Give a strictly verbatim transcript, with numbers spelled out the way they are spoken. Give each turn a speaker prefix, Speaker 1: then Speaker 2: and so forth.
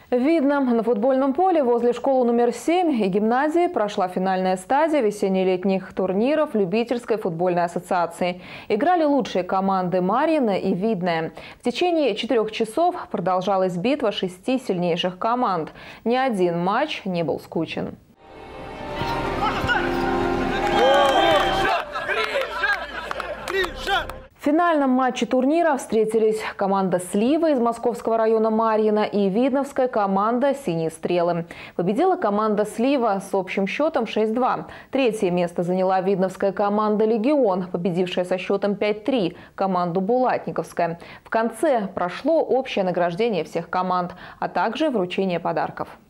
Speaker 1: В Видном на футбольном поле возле школы номер семь и гимназии прошла финальная стадия весенне-летних турниров Любительской футбольной ассоциации. Играли лучшие команды Марьино и Видное. В течение четырех часов продолжалась битва шести сильнейших команд. Ни один матч не был скучен. В финальном матче турнира встретились команда «Слива» из московского района Марьино и видновская команда «Синие стрелы». Победила команда «Слива» с общим счетом шесть-два. Третье место заняла видновская команда «Легион», победившая со счетом пять-три команду «Булатниковская». В конце прошло общее награждение всех команд, а также вручение подарков.